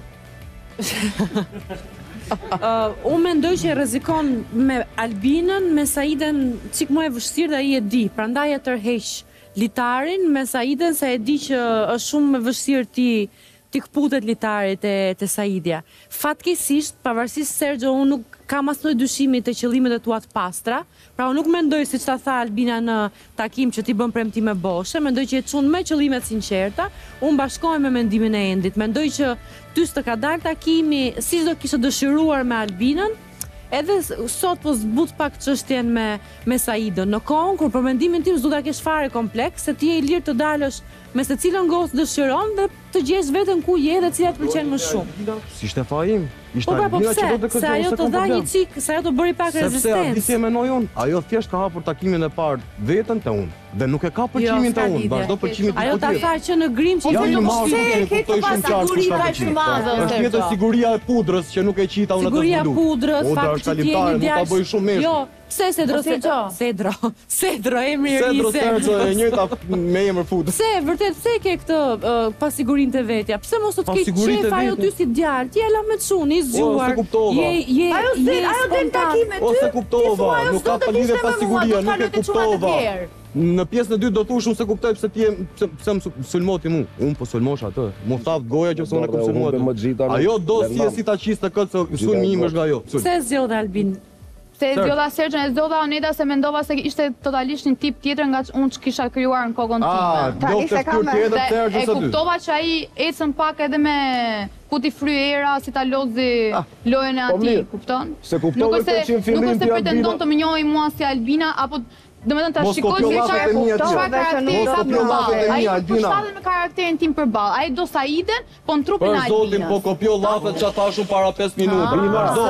Uh, unë mendoj që e rrezikon me Albinën, me Saiden çik më e vështirë dhe ai e di, prandaj e tërheq litarin me Saiden se e di që është shumë më vështirë ti ti kputet litarit e te Saidja. Fatkeqësisht, pavarësisht Sergio, unë nuk kam asnjë dyshimi të qëllimet e tua të pastra, pra unë nuk mendoj siç ta tha Albina në takim që ti bën premtime boshe, mendoj që e çon me qëllime të sinqerta. Unë bashkohem me mendimin e Endit. Mendoj që ty s'të ka dalë takimi siç do kishe dëshiruar me Albinën. Edhe sot po zbut pak çështjen me me Saidën. Në kohën kur për mendimin tim s'do ta kesh fare kompleks, se ti je i lirë të dalësh me secilën gocë dëshiron dhe të gjesh veten ku je dhe cilat pëlqen më shumë. Si ishte faim? Ishte Po pra, po Albina që do pse? të Se kërkoj ajo të dha një çik, se ajo të bëri pak Sepse a di si rezistencë. e menoj unë, ajo thjesht ka hapur takimin e parë vetën te unë dhe nuk e ka përqimin s'ka te unë, lidhje. vazhdo përqimin Ajo ta tha që në grim që Ja, ishte i nuk marrë, pse nuk e e ke kuptoj këtë shumë qartë pasiguri kush ka kaq përqim. të madhe, Është Sergio? tjetër siguria e pudrës që nuk e qita unë të Siguria zbulu. pudrës, Pudra fakti është që ti je kalimtare, një nuk ta djalë. bëj shumë mirë. Jo, pse Sedro? Po, Sergio? Sedro. Sedro emri i ri. Sedro Sergio e njëjta me emër pudrë. Pse, vërtet, pse ke këtë uh, pasigurinë të vetja? Pse mos të të keq Pasigurinë të qef ajo vetja? ty si djalë? Ti je la me çuni, i zgjuar. se kuptova. Je je Ajo je se- ajo del spontan. takim me ty. Ose ti kuptova, thua, ajo nuk s'do ka të pa lidhje kishte me mua, pasiguria, do të nuk e kaloj të çuar të kuptova. tjerë. Në pjesën e dytë do thush unë se kuptoj pse ti je pse pse më sul- sulmoti mu. Unë po sulmosh atë. Mu thaft goja që se unë e kam Dorë, sulmuar. humbe më gjita në- Ajo do si e Lernam. si ta qiste këtë se sulmi im është nga ajo. Sul. Pse zgjodha Albin? Se e zgjodha Sergio, e zgjodha Oneda se mendova se ishte totalisht një tip tjetër nga që unë që kisha krijuar në kokën Ah, time. do të ishte fyr kamer. tjetër Dhe Sergio e se dy. kuptova që ai ecën pak edhe me ku ti fry era, si ta lodhi Ah, lojën e po atij, mirë. kupton? Se kuptove Nuk është të se që në fillim nuk është se ti pretendon Albina- të më njohë mua si Albina apo domethënë ta Mos shikoj kopjo se llafet çfarë e mia kupton, ty. çfarë karakteri Mos ka kopjo llafet e përballë. Ai mia, nuk Albina. përshtatet me karakterin tim përballë. Ai do Saiden, po në trupin Për e zotin po Albinës. kopjo llafet që thash unë para pesë minuta. Vazhdo.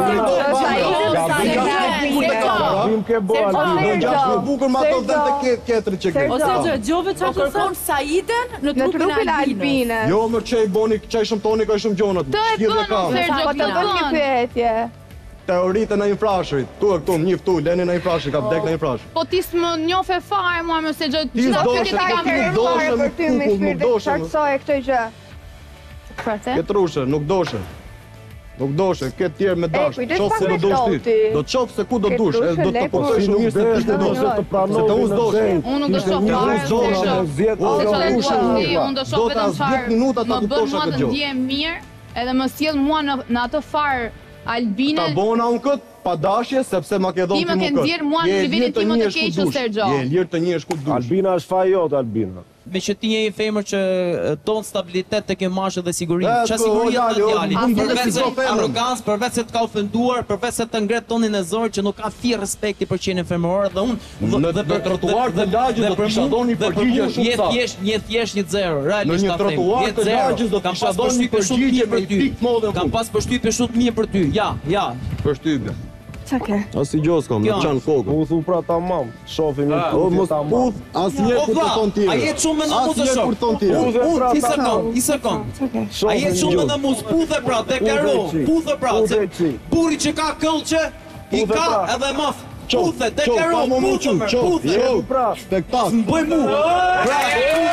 Vim ke bë Do Albina. ngjash më bukur me ato dhe të ke- ketërit që ke. O Sergio, dëgjove Po çfarë të kërkon thon? Saiden në Në trupin e trupin e Albinës. Albinës. Jo më çej boni, çaj shumë toni, ka shumë gjonat. Të e Shkjedh bën, kam. Sergio, Po të të bën një bën. pyetje. Teoritë në infrashërit. Tu e këtu, një këtu, leni në infrashërit, ka vdek në infrashërit. Po ti s'më njofe fare mua më se gjë. Ti Çfarë s'doshe, pyetje ti kam ti bërë? s'doshe. Fare për ty me kukull, nuk shpirt doshe, dhe qartësoje këtë gjë. Çfarë the? Ketrushe, nuk doshe. Nuk doshe, këtë tjerë me dash. kujdes Qof pak se do me dush ti. doti. Do të qof se ku do dush, Ketrushe, e do të leku. kuptoj shumë mirë se ti Ishte të do dosh. se të Se pranoj të unë dosh. Unë nuk do Ishte shoh një fare, rrugë zonë, Sergio. në zjetë, O, Se do çfarë dush dua unë. ti, unë do Do shoh ta vetëm zgjidh çfarë minuta ta më bën kuptosh mua atë të gjë. ndjehem mirë, edhe më sjell mua në në atë far Albine. Ta bona unë këtë pa dashje sepse ma ke dhënë Ti ti më mu ke këtë. nxjerr mua në Je nivelin lirë të tim më të njesh ku keq, dush. Sergio. Je lirë të njesh ku dush. Albina është faji jote, Albina. me që ti je një femër që e, ton stabilitet tek imazhi dhe siguri. E, Çfarë po, siguri o, ka dali, o, djali? nuk do të Përveç se shikoj femrën. arrogancë, përveç se të ka ofenduar, përveç se të ngret tonin e zorit që nuk ka fije respekti për qenien femërore dhe unë Në- në trotuar të lagjit do të kisha dhënë një përgjigje shumë Je saktë. thjesht, një thjesht një zero, Në realisht një ta them. trotuar Je të zero. lagjit do të Kam kisha pas dhënë një përshtypje shumë përgjigje mirë për me ty. pikë modhe në Kam fund. pas përshtypje shumë mirë për ty. Ja, ja. Përshtypje. Qa ke? As i gjos kam, me Kjo. qanë kokë. U thu pra tamam, shofi me O, mos puth, asnjëherë O kur të vlla, thon a tjerë. jetë shumë me namus të Asnjëherë shok? kur thon tjerë. Uth, Uth, i pra, sekond, i sekond. A jetë shumë me namus, puthe pra, dekaro, qi. puthe pra, Puthe se qi. burri që ka këllqe, i Puthe ka pra. edhe maf. Qof, Puthe, qof, dekaro, pa më më puthe, qumë, mër, qof, puthe. qof, pra. spektak. Më bëj mu. Bravo.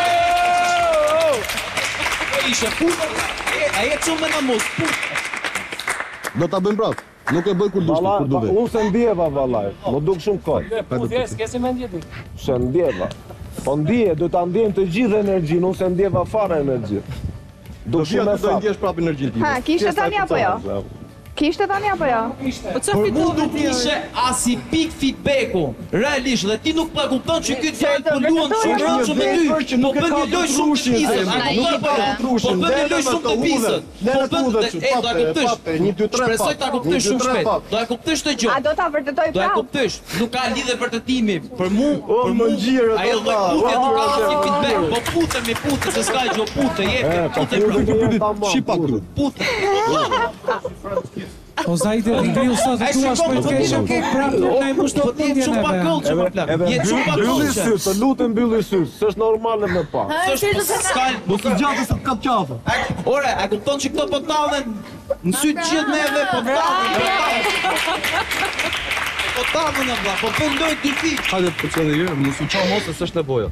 Ishe, puthe, e- a jetë shumë me namus, puthe. Do ta bëjmë prapë. Nuk e bëj kur dush, Valla, kur du dhe. unë se ndjeva vallaj, më duk shumë kohë. S'ke si mendje ti? Se ndjeva. Po ndje, do ta ndjem të gjithë energjinë, unë se ndjeva fare energji. Do Duk shia shumë e të do saktë. ndjesh prapë energjinë time. Ha, kishte tani apo jo? Kishte tani apo jo? Po çfarë Për mu fitove nuk ti? ishe as i pik feedbacku, realisht, dhe ti nuk pa kupton që ky fjalë po luan shumë rëndë me ty, po bën një lojë shumë të pisët, Nuk e ka trushin, po bën një lojë shumë të pisët, po bën, e, do e kuptosh, një, dy, tre, shpresoj ta kuptosh shumë shpejt, fap. do e kuptosh të A gjë, do ta vërtetoj do e prapë? kuptosh, nuk ka lidhje vërtetimi, për mu, për mu, më ngjire, ajo do lloj ta, putje nuk ka o, asnjë o, feedback, po puthe me puthe, se s'ka gjë puthe, jepi, puthe pra, Shi pak këtu. puthe. O Zaidi, ngriu sot Ai thua shikon, shpejt po keq, ti nuk po ke prapë prapë, ai mos po do ti je shumë pa këllçe më plak. Edhe Je shumë pa mbylli këllçe. sy, të lutem mbylli sy, s'është normale me pa. S'është s'ka, Mos i gjatë se të kap qafa. ore, a kupton që këto po tallen në sy të gjithë neve, po tallen, po tallen. Po tallen e vlla, po bën lojë dy fik. Hajde të përqen dhe jërë, mos u qa mos se s'është nevoja.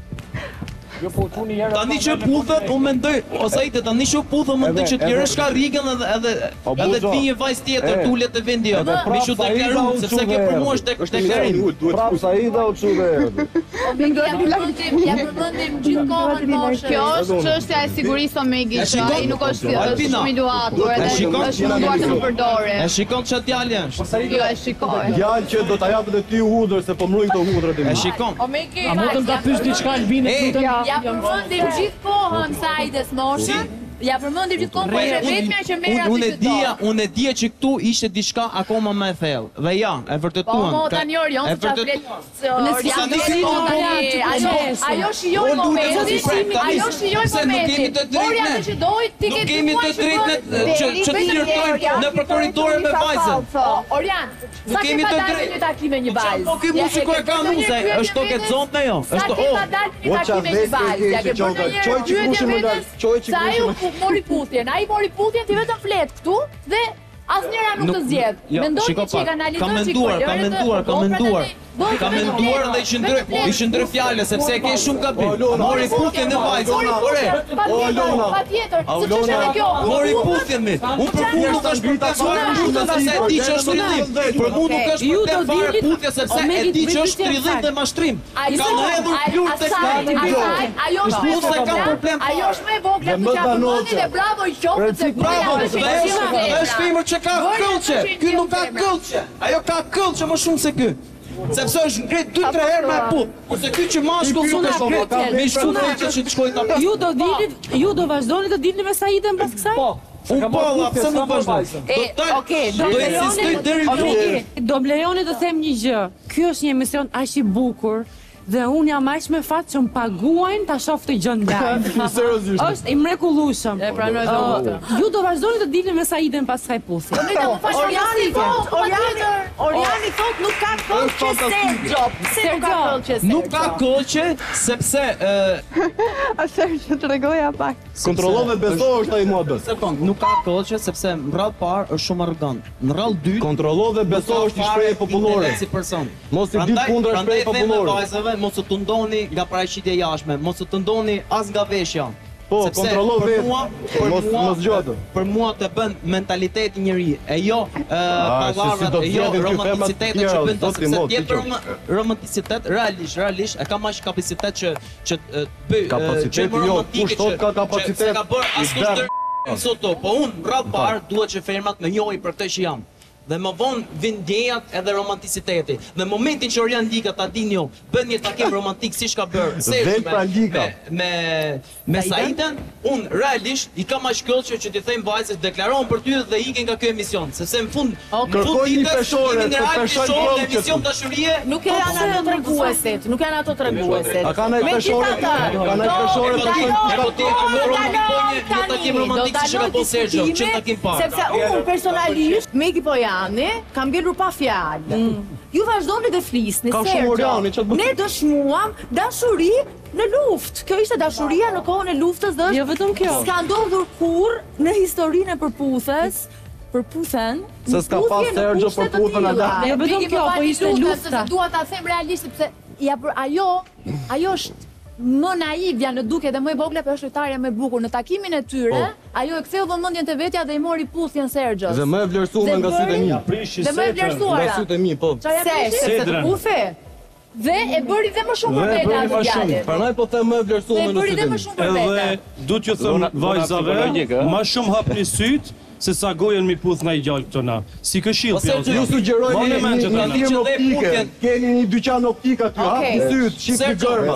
Jo po tuni herë. Tani që puthet, unë mendoj, ose ite tani që puthet, unë mendoj që t'jërë shka rigën edhe edhe O, edhe Buxho, të një vajzë tjetër e, t'ullet e vendi jo. edhe Mi prap shu Saida deklaru, u sepse çu ke për dhe mua erdhi. është dek- deklarim. Prap Saida u çu dhe erdhi. Ja përmendim, ja përmendim gjithkohën moshën. Kjo është çështja e sigurisë Omegi, E që shikon? ai nuk është Albina, shumë i luatur e edhe shikon? është munduar të më përdorë. E shikon ç'a djalë është? Jo, e shikoj. Djalë që do ta japë dhe ty hudër se po mrojnë këto hudrat e E mi. shikon? Omegi, A mund të ta pyes diçka Albine E, lutem? ja përmendim gjithkohën Saides moshën. Ja përmendim gjithkohën po është vetmja që merr atë Unë e që dija, do. unë e dija që këtu ishte diçka akoma më e thellë. Dhe ja, e Po vërtetuan. mo Ka- tani Orion, e se qa vërtet- flet Në Orion, si tani, tani, ajo, tani, ajo shijoj O, lutem, momentin, mos i prek, tani, ajo shijoj pse nuk kemi momentin. të drejtë Mori ne? atë që doj, ti ke Nuk kemi të drejtë ne që që të flirtojmë në për korridore me vajzën. Orian, Nuk sa ke kemi pa të dalë drejtë. një takim me një vajzë? Po ke mu shikoj ka mu se është to ke zonte jo. Sa Është ke o. pa dalë një O, qa takim me një vesti vajzë? Ja ke ke bërë qoka, një qoj që pyetje kushim më vetes, dalë, qoj që sa ai u kushim mori puthjen, ai mori puthjen ti vetëm flet këtu dhe asnjëra nuk të zgjedh. Jo, Mendoj shiko që e pak, kanalizon Ka menduar, ka menduar, ka menduar. Ka menduar dhe i shëndrë, i shëndrë fjale, sepse e ke shumë gabim. Mori puthjen e vajzën. Ore, Patjetër, patjetër, se ç'është edhe kjo? mori puthjen mi. Unë për mu nuk është për të fare puthjen, sepse e di që është trillim. Për mu nuk është Ju për do të fare dilni- puthjen, sepse e Omegi, di që bëj është pyetje trillim saktë. dhe mashtrim. Ajo, Ka në hedhur plur të asaj, skajti. asaj, ajo është më e Unë se kam vogla, problem ajo fare. është më e vogla Dhe të më çfarë danohet përmendi dhe bravo i qoftë se Bravo, bëja dhe është është femër që ka këllqe. Ky nuk ka këllqe. Ajo ka këllqe më shumë se ky. Sepse është ngrit dy tre herë me puth. Ose ky që mashkull nuk është ngrit. Me shumë që që të shkojnë ta. Ju do dilni, ju do vazhdoni të dilni me Saiden pas kësaj? Po. Unë po, alla, pse nuk vazhdoj? E, Do të okay, do do të insistoj lejoni- deri në Okej. fund. Do më lejoni të them një gjë. Ky është një emision aq i bukur dhe unë jam aq me fat që më paguajnë ta shoh këtë gjë live. Seriozisht. Është i mrekullueshëm. E pranoj dhe Ë, unë. Ju do vazhdoni të dilni me Saiden pas kësaj puthje. Oriani thot, Oriani, Oriani thot nuk ka këllqe Sergio. Pse nuk ka këllqe Sergio? Nuk ka këllqe sepse ë A Sergio tregoja pak. Kontrollove beso është ai mua bes. sekond, nuk ka këllqe sepse në radhë parë është shumë arrogant. Në radhë dytë Kontrollove beso është i shprehje popullore. Si person. Mos i dit kundra shprehje popullore. Vajzave mos të tundoni nga paraqitja jashtme, mos të tundoni as nga veshja. Po, Sepse kontrollo për vetë, mua- për mos- mua- mos gjotë. Për mua të bën mentaliteti njëri, e jo Ah, ë se si pavarrat, do të e jo zgjedhin ky femrat romanticitetin tjera, që bën ta zoti sepse mot, ti ti për romanticitet realisht, realisht e ka më kapacitet që që të bëj ë, Kapacitet, gjë më jo, romantike kush thot që- ka që kapacitet, s'e ka bërë i askush der. ndër sot to, po unë rrallë parë duhet që femrat më njohin për këtë që jam. Dhe më vonë vin ndjejat edhe romanticiteti. Në momentin që Orian Lika ta dini ju, bën një takim romantik siç ka bërë Sergio pra Lika. me me me Saiden, unë realisht i kam aq këllçe që t'i them vajzës deklarohen për ty dhe ikin nga ky emision, sepse në fund në fund Kërkoj një ditës peshore, jemi në të real peshoj peshore, këllçet. emision dashurie. Nuk janë ato treguesit, nuk janë ato treguesit. A kanë ai peshore? Kanë ai peshore të Në takim romantik si që ka po Sergio, që në takim parë. Sepse unë personalisht, Megi Pojani, kam bjerur pa fjalë. Ju vazhdoni dhe flisni, Ka shumë Sergio. Oriani, ç'të bëj? Ne dëshmuam dashuri në luftë. Kjo ishte dashuria në kohën e luftës dhe Jo vetëm kjo. s'ka ndodhur kurrë në historinë e përputhes, përputhen. Se s'ka pas Sergio përputhen ala. Jo vetëm kjo, po ishte lufta. Dua ta them realisht sepse ja për ajo, ajo është më naivja në duke dhe më e vogla, por është lojtarja më e bukur në takimin e tyre. Ajo e ktheu vëmendjen te vetja dhe i mori puthjen Sergios. Dhe më e vlerësuar nga sytë e mi. Dhe më e vlerësuara. Nga sytë e mi, po. Çfarë ja se të puthi? Dhe e bëri dhe më shumë për veta atë djalin. Prandaj po them më e vlerësuar Dhe në bëri sytë dhe e më mi. shumë për veta. Edhe du t'ju thëmë vajzave, ma shumë hapni sytë, se sa gojen mi puth nga i gjallë këto na. Si këshill pjallë. Ju sugjeroj Ma një me men që një të firmë optike. Keni një dyqan optik aty, hapni sytë, shifni gërma.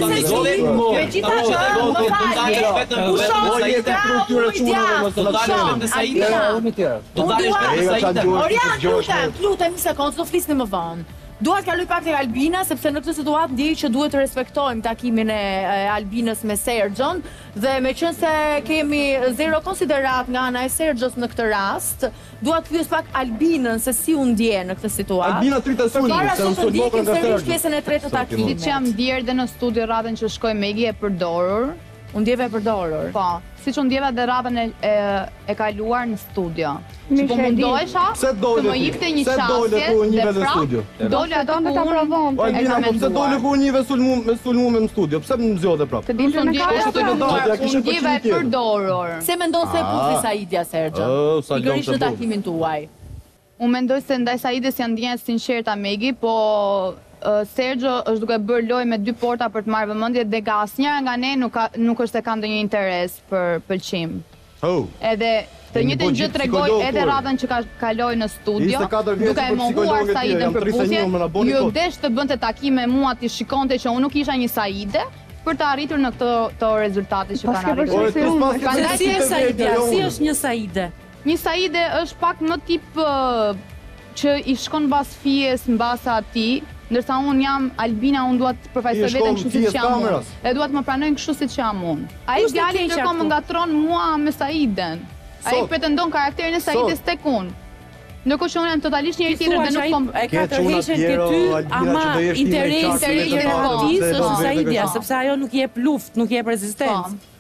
Orian, lutem, lutem një sekondë, do flisni më vonë. Dua të kaloj pak tek Albina, sepse në këtë situatë ndjej që duhet të respektojmë takimin e Albinës me Sergjon dhe meqense kemi zero konsiderat nga ana e Sergjos në këtë rast, dua të pyes pak Albinën se si u ndje në këtë situatë. Albina tritë sulmi, Para se se më të sulmokën ndjekim nga sërish Sergjo. pjesën e tretë të takimit. Siç jam ndjer dhe në studio radhën që shkoi Megi e përdorur. Unë ndjeva e përdorur. Po, siç u ndjeva dhe radhën e, e, e kaluar në studio. Që po Mishe, mundohesha Pse të dole më ti? jepte një Pse dole çastje ku njive dhe në prap studio? dole ato donte ta ku unë provon. Po Albina, po pse dole ku njive sulmu me sulmu me në studio? Pse më zgjodhe prap? Të dilte në ndjeva kamera e apo jo? Ja, përdorur, kishe unë ndjeva e përqindje tjetër. përdorur. Se mendon se e puthi Saidja Sergjo? Oh, sa Pikërisht lëng në të bu. takimin tuaj. Unë mendoj se ndaj Saides janë ndjenjë sinqerta Megi, po uh, Sergio është duke bërë lojë me dy porta për të marrë vëmendje dhe nga asnjëra nga ne nuk ka, nuk është se ka ndonjë interes për pëlqim. Oh. Edhe të Jemi njëjtën bo gjë gjithë tregoj psikolog, edhe por. radhën që ka kaloi në studio, Ishte katër vjeç duke e për mohuar psikologët tjerë, Saiden jam për tridhjetë e një, më na puthje, boni ju kot. desh të bënte takime mua ti shikonte që unë nuk isha një Saide për të arritur në këto këto rezultate që Pas kanë ke arritur. përshtypjen se unë. Prandaj Si është Saidja? jo Si unë. është një Saide? Një Saide është pak më tip uh, që i shkon mbas fijes, mbas atij, ndërsa unë jam Albina, unë dua të përfaqësoj I veten shkon kështu fijes siç jam unë. kameras. Dhe dua të më pranojnë kështu siç jam unë. Ai Kush të djali keqja ndërkohë më këtu? ngatron mua me Saiden. Ai Sot. pretendon karakterin e Saides Sot. tek unë. Ndërkohë që unë jam totalisht njëri tjetër Thua dhe që nuk ai kom e ka Ke çuna tërheqen ke Piero, ty, Albina, ama që do jesh ti me interesi qartë me i të parë, realisë se është vetë Saidja, vetë. sepse ajo nuk jep luftë, nuk jep rezistencë.